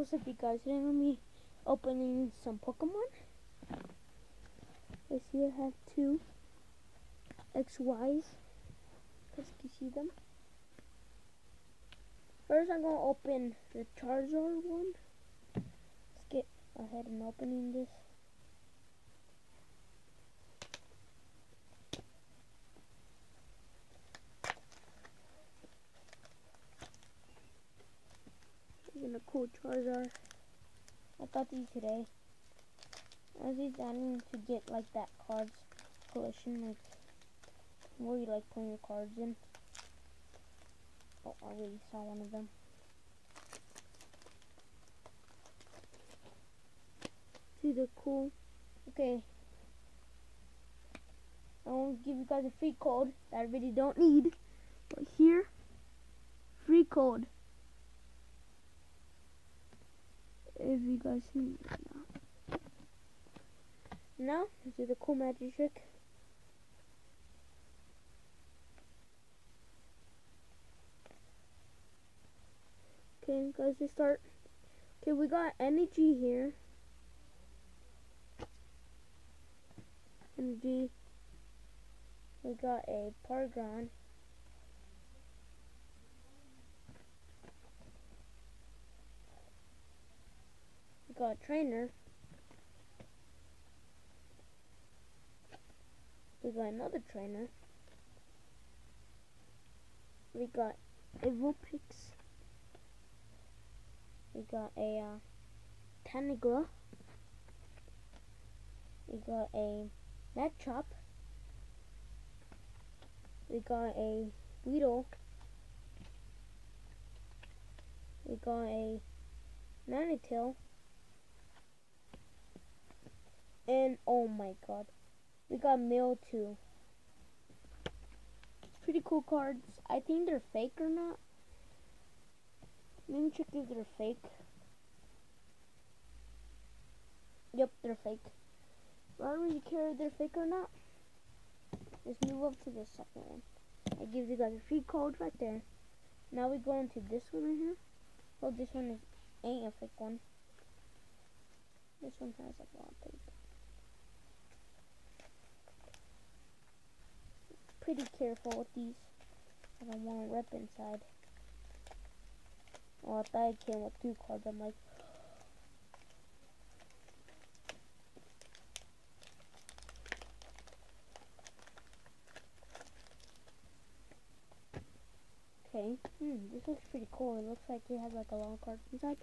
what's up, you guys? Today I'm gonna be opening some Pokemon. I see I have two XYs. Guys, can you see them? First, I'm gonna open the Charizard one. Let's get ahead and opening this. Isn't a cool Charizard? I got these today. I was planning to get like that cards collection, like where you like putting your cards in. Oh, I already saw one of them. See, they're cool. Okay. I want to give you guys a free code that I really don't need. But here, free code. If you guys see me right now. Now, this is a cool magic trick. Okay, guys, let's start. Okay, we got energy here. Energy. We got a Paragon. We got a trainer. We got another trainer. We got a Vulpix. We got a Tanagra. We got a Machop. We got a Weedle. We got a Manatee. And oh my god, we got Mewtwo. Pretty cool cards. I think they're fake or not. Let me check if they're fake. Yep, they're fake. But I don't really care if they're fake or not. Let's move up to the second one. I give you guys a free code right there. Now we go into this one right here. Oh, this one ain't a fake one. This one has like a lot of tape. Pretty careful with these. I don't want to rip inside. Oh, I thought it came with two cards. I'm like, okay. This looks pretty cool. It looks like it has like a long card inside.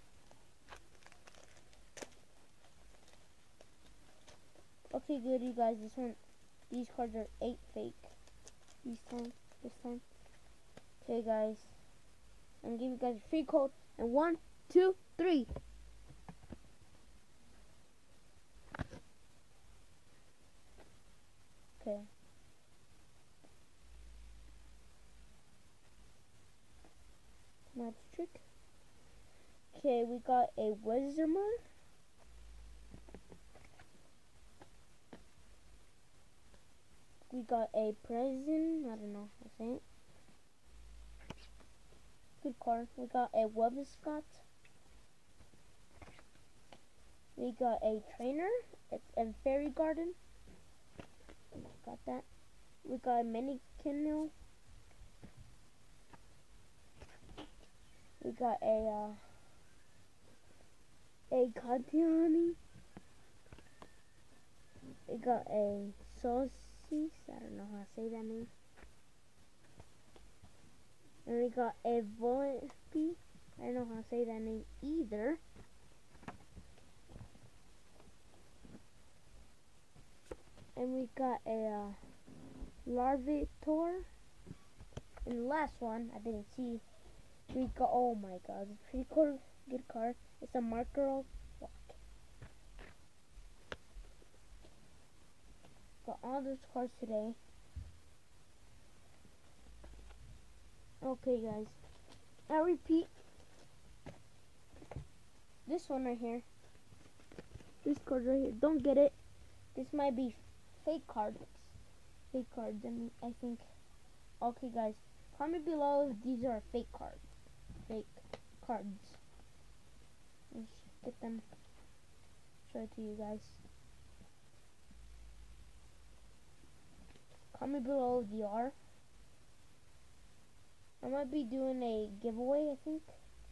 Okay, good, you guys. These cards are 8 fake. This time. Okay, guys. I'm gonna give you guys a free code. And 1, 2, 3. Okay. Magic trick. Okay, we got a Wizardman. We got a Present. I don't know how to say it. Good card. We got a Webscott. We got a Trainer. It's in Fairy Garden. Got that. We got a Mannequin. We got a Kantiani. We got a Sauce. I don't know how to say that name. And we got a Volpe. I don't know how to say that name either. And we got a Larvitar. And the last one, I didn't see. We got, oh my god, it's a pretty cool, good card. It's a Marker. Got all those cards today. Okay, guys. I repeat. This one right here. This card right here. Don't get it. This might be fake cards. Fake cards, I think. Okay, guys. Comment below if these are fake cards. Fake cards. them. Show it to you guys. Comment below if you are. I might be doing a giveaway, I think.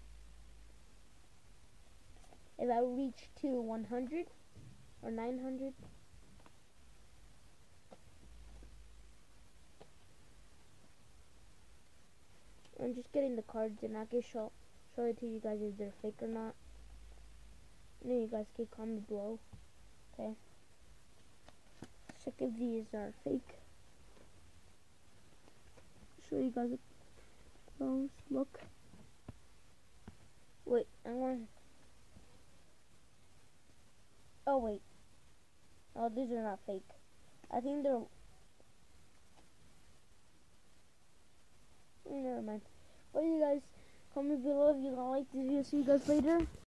If I reach to 100 or 900. I'm just getting the cards and I can show it to you guys if they're fake or not. And then you guys can comment below. Okay. Check if these are fake. Show you guys a close look. Wait, I want. Oh wait. Oh, these are not fake. I think they're. Never mind. Well, you guys comment below if you like this video. See you guys later.